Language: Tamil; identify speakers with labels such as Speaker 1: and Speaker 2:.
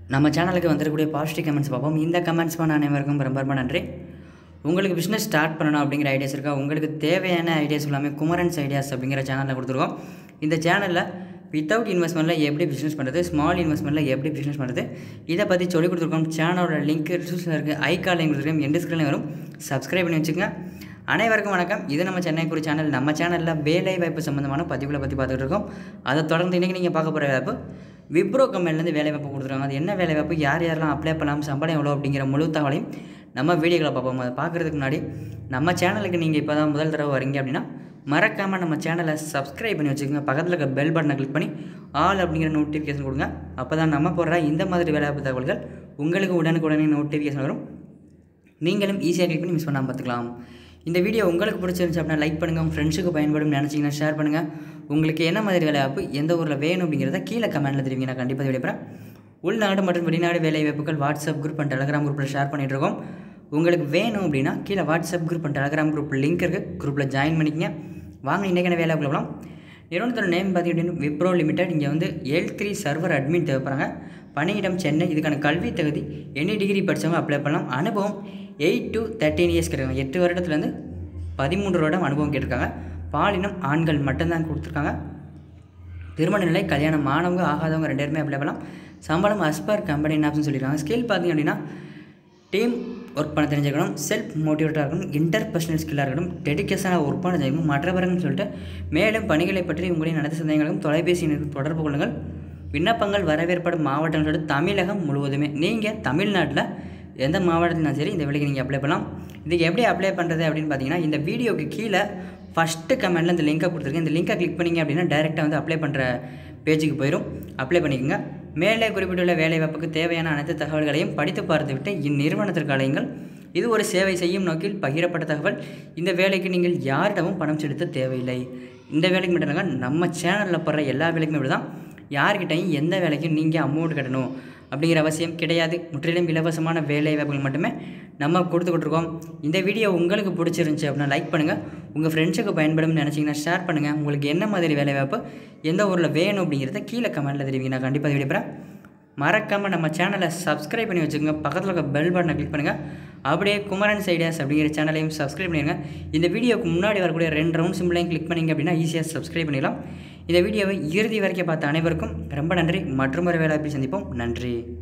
Speaker 1: நம்ம சேனலுக்கு வந்திருக்கக்கூடிய பாசிட்டிவ் கமெண்ட்ஸ் பார்ப்போம். இந்த கமெண்ட்ஸ் பண்ண அனைவருக்கும் ரொம்ப ரொம்ப நன்றி. உங்களுக்கு பிஸ்னஸ் ஸ்டார்ட் பண்ணணும் அப்படிங்கிற ஐடியாஸ் இருக்கா? உங்களுக்கு தேவையான ஐடியாஸ் எல்லாமே குமரன்ஸ் ஐடியாஸ் அப்படிங்கிற சேனலில் கொடுத்துருக்கோம். இந்த சேனலில் வித்தவுட் இன்வெஸ்ட்மெண்ட்டில் எப்படி பிஸ்னஸ் பண்ணுறது, ஸ்மால் இன்வெஸ்ட்மெண்ட்டில் எப்படி பிஸ்னஸ் பண்ணுறது, இதை பற்றி சொல்லிக் கொடுத்துருக்கோம். சேனலோட லிங்க் டிஸ்கிரிப்ஷனில் இருக்குது, ஐகார்ட் லிங்க் கொடுத்துருக்கோம், எண்ட் ஸ்க்ரீனில் வரும். சப்ஸ்கிரைப் பண்ணி வச்சுக்கோங்க. அனைவருக்கும் வணக்கம். இது நம்ம சென்னைக்குரிய சேனல். நம்ம சேனலில் வேலை வாய்ப்பு சம்மந்தமான பதிவுகளை பற்றி பார்த்துட்டு இருக்கோம். அதை தொடர்ந்து இன்றைக்கி நீங்கள் பார்க்க போகிற வாய்ப்பு விப்ரோ கம்பெனிலேருந்து வேலை வாய்ப்பு கொடுத்துருக்காங்க. அது என்ன வேலை வாய்ப்பு, யார் யாரெல்லாம் அப்ளை பண்ணலாம், சம்பளம் எவ்வளோ அப்படிங்கிற முழு தகவலையும் நம்ம வீடியோக்களை பார்ப்போம். அதை பார்க்குறதுக்கு முன்னாடி நம்ம சேனலுக்கு நீங்கள் இப்போ தான் முதல் தடவை வரீங்க அப்படின்னா மறக்காமல் நம்ம சேனலை சப்ஸ்கிரைப் பண்ணி வச்சுக்கோங்க. பக்கத்தில் இருக்க பெல் பட்டனை கிளிக் பண்ணி ஆல் அப்படிங்கிற நோட்டிஃபிகேஷன் கொடுங்க. அப்போ தான் நம்ம போடுற இந்த மாதிரி வேலை வாய்ப்பு தகவல்கள் உங்களுக்கு உடனுக்குடனே நோட்டிஃபிகேஷன் வரும். நீங்களும் ஈஸியாக கிளிக் பண்ணி மிஸ் பண்ணாமல் பார்த்துக்கலாம். இந்த வீடியோ உங்களுக்கு பிடிச்சிருந்துச்சு அப்படின்னா லைக் பண்ணுங்கள். உங்கள் ஃப்ரெண்ட்ஸுக்கு பயன்படும் நினச்சிங்கன்னா ஷேர் பண்ணுங்கள். உங்களுக்கு என்ன மாதிரி வேலை வாய்ப்பு எந்த ஊரில் வேணும் அப்படிங்கிறத கீழே கமெண்ட்டில் தெரிவிங்க. நான் கண்டிப்பாக விடைபெறேன். உள்நாடு மற்றும் வெளிநாடு வேலை வாய்ப்புகள் வாட்ஸ்அப் குரூப் அண்ட் டெலகிராம் குரூப்பில் ஷேர் பண்ணிகிட்ருக்கோம். உங்களுக்கு வேணும் அப்படின்னா கீழே WhatsApp group and Telegram group link இருக்குது, குரூப்பில் ஜாயின் பண்ணிக்கங்க. வாங்க இன்றைக்கான வேலை வாய்ப்பு போகலாம். நிறுவனத்தோட நேம் பார்த்திங்கன்னா விப்ரோ லிமிடெட். இங்கே வந்து L3 சர்வர் அட்மின் தேவைப்படுறாங்க. பணியிடம் சென்னை. இதுக்கான கல்வி தகுதி எனி டிகிரி படித்தவங்க அப்ளை பண்ணலாம். அனுபவம் 8 to 13 இயர்ஸ் கேட்குறாங்க. 8 வருடத்துலேருந்து 13 வருடம் அனுபவம் கேட்டிருக்காங்க. பாலினம் ஆண்கள் மட்டும்தான் கொடுத்துருக்காங்க. திருமண நிலை கல்யாணம் ஆனவங்க ஆகாதவங்க 2 பேருமே அப்ளை பண்ணலாம். சம்பளம் அஸ்பர் கம்பெனி ஆப்ஷன் சொல்லியிருக்காங்க. ஸ்கில் பார்த்திங்க அப்படின்னா டீம் ஒர்க் பண்ண தெரிஞ்சுக்கணும், செல்ஃப் மோட்டிவேட்டாக இருக்கணும், இன்டர்பர்சனல் ஸ்கில்லாக இருக்கணும், டெடிக்கேஷனாக ஒர்க் பண்ண தெரிஞ்சுக்கணும், மற்றவர்கள் சொல்லிட்டு மேலும் பணிகளை பற்றி உங்களின் நடத்த சந்தேகங்களுக்கும் தொலைபேசி தொடர்பு கொள்ளுங்கள். விண்ணப்பங்கள் வரவேற்படும் மாவட்டங்கள் சொல்லிட்டு தமிழகம் முழுவதுமே. நீங்கள் தமிழ்நாட்டில் எந்த மாவட்டத்திலும் சரி இந்த வேலைக்கு நீங்கள் அப்ளை பண்ணலாம். இதுக்கு எப்படி அப்ளை பண்ணுறது அப்படின்னு பார்த்தீங்கன்னா இந்த வீடியோக்கு கீழே ஃபஸ்ட்டு கமெண்ட்டில் இந்த லிங்கை கொடுத்துருக்கேன். இந்த லிங்கை கிளிக் பண்ணிங்க அப்படின்னா டைரெக்டாக வந்து அப்ளை பண்ணுற பேஜுக்கு போயிடும். அப்ளை பண்ணிக்கோங்க. மேலே குறிப்பிட்டுள்ள வேலைவாய்ப்புக்கு தேவையான அனைத்து தகவல்களையும் படித்து பார்த்துவிட்டு இந்நிறுவனத்திற்கு அழையுங்கள். இது ஒரு சேவை செய்யும் நோக்கில் பகிரப்பட்ட தகவல். இந்த வேலைக்கு நீங்கள் யாரிடமும் பணம் செலுத்த தேவையில்லை. இந்த வேலைக்கு மட்டும் இல்லைங்க, நம்ம சேனலில் போடுற எல்லா வேலைக்குமே இப்படி தான். யார்கிட்டையும் எந்த வேலைக்கும் நீங்கள் அமௌண்ட் கட்டணும் அப்படிங்கிற அவசியம் கிடையாது. முற்றிலும் இலவசமான வேலை வாய்ப்புகள் மட்டுமே நம்ம கொடுத்துக்கிட்ருக்கோம். இந்த வீடியோ உங்களுக்கு பிடிச்சிருந்துச்சி அப்படின்னா லைக் பண்ணுங்கள். உங்கள் ஃப்ரெண்ட்ஸுக்கு பயன்படும்னு நினச்சிங்கன்னா ஷேர் பண்ணுங்கள். உங்களுக்கு என்ன மாதிரி வேலை வாய்ப்பு எந்த ஊரில் வேணும் அப்படிங்கிறத கீழே கமெண்ட்டில் தெரிவிங்க. நான் கண்டிப்பாக விடைபெறேன். மறக்காமல் நம்ம சேனலை சப்ஸ்கிரைப் பண்ணி வச்சுக்கோங்க. பக்கத்தில் இருக்க பெல் பட்டனை கிளிக் பண்ணுங்கள். அப்படியே குமரன்ஸ் ஐடியாஸ் அப்படிங்கிற சேனலையும் சப்ஸ்கிரைப் பண்ணிடுங்க. இந்த வீடியோக்கு முன்னாடி வரக்கூடிய 2 ரவுண்ட் சிம்பிளையும் கிளிக் பண்ணிங்க அப்படின்னா ஈஸியாக சப்ஸ்கிரைப் பண்ணிடலாம். இந்த வீடியோவை இறுதி வரைக்கும் பார்த்த அனைவருக்கும் ரொம்ப நன்றி. மற்றொரு வேலை வாய்ப்பில் சந்திப்போம். நன்றி.